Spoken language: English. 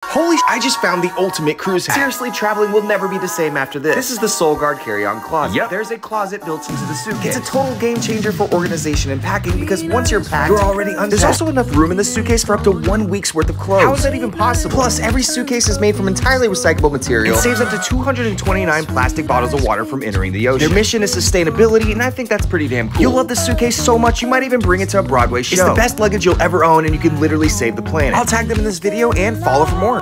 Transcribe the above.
Holy sh! I just found the ultimate cruise hack. Seriously, traveling will never be the same after this. This is the Solgaard Carry-On Closet. Yep. There's a closet built into the suitcase. It's a total game changer for organization and packing because once you're packed, you're already unpacked. There's also enough room in the suitcase for up to 1 week's worth of clothes. How is that even possible? Plus, every suitcase is made from entirely recyclable material and saves up to 229 plastic bottles of water from entering the ocean. Their mission is sustainability, and I think that's pretty damn cool. You'll love the suitcase so much, you might even bring it to a Broadway show. It's the best luggage you'll ever own, and you can literally save the planet. I'll tag them in this video and follow for more.